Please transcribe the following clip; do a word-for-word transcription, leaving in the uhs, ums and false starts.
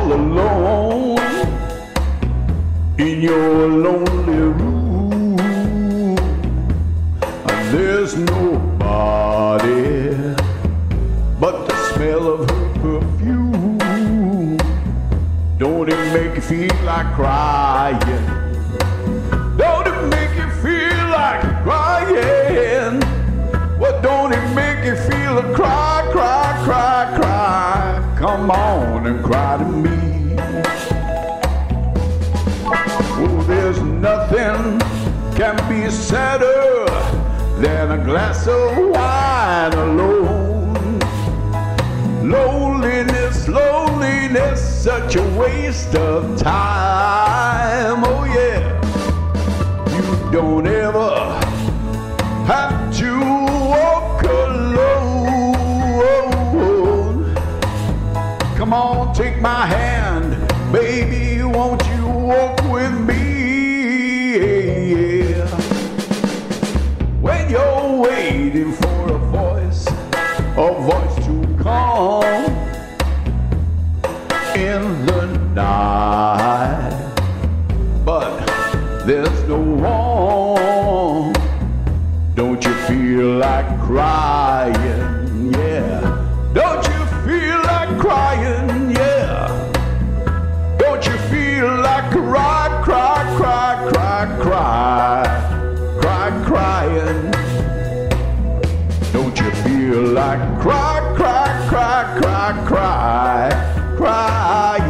all alone in your lonely room, and there's nobody but the smell of her perfume. Don't it make you feel like crying? Don't it make you feel like crying? Well, don't it make you feel like cry, cry, cry, cry? Come on and cry to me. Oh, there's nothing can be sadder than a glass of wine alone. Loneliness, loneliness, such a waste of time. Oh yeah, you don't ever have to walk alone. Come on, take my hand, baby, won't you walk with me? Yeah. When you're waiting for a voice, a voice to come in the night, but there's no one. Don't you feel like crying? Yeah. Don't you feel like crying? Yeah. Don't you feel like cry, cry, cry, cry, cry, cry, crying? Don't you feel like cry, cry, cry, cry, cry, cry?